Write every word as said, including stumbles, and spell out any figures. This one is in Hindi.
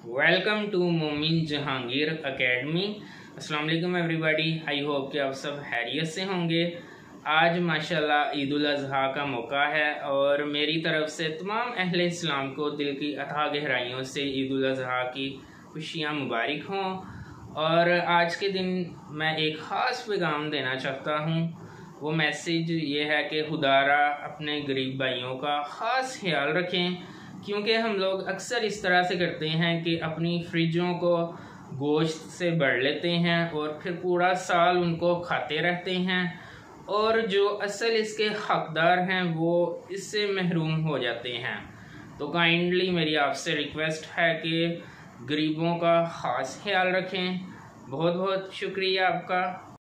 वेलकम टू मोमिन जहांगीर एकेडमी। अस्सलाम वालेकुम एवरीबॉडी। आई होप कि आप सब हैरियत से होंगे। आज माशाल्लाह ईद उल अज़हा का मौका है और मेरी तरफ से तमाम अहले इस्लाम को दिल की अथाह गहराइयों से ईद उल अज़हा की खुशियाँ मुबारक हों। और आज के दिन मैं एक ख़ास पैगाम देना चाहता हूँ। वो मैसेज ये है कि खुदारा अपने गरीब भाइयों का ख़ास ख्याल रखें, क्योंकि हम लोग अक्सर इस तरह से करते हैं कि अपनी फ्रिजों को गोश्त से भर लेते हैं और फिर पूरा साल उनको खाते रहते हैं और जो असल इसके हकदार हैं वो इससे महरूम हो जाते हैं। तो काइंडली मेरी आपसे रिक्वेस्ट है कि गरीबों का ख़ास ख्याल रखें। बहुत बहुत शुक्रिया आपका।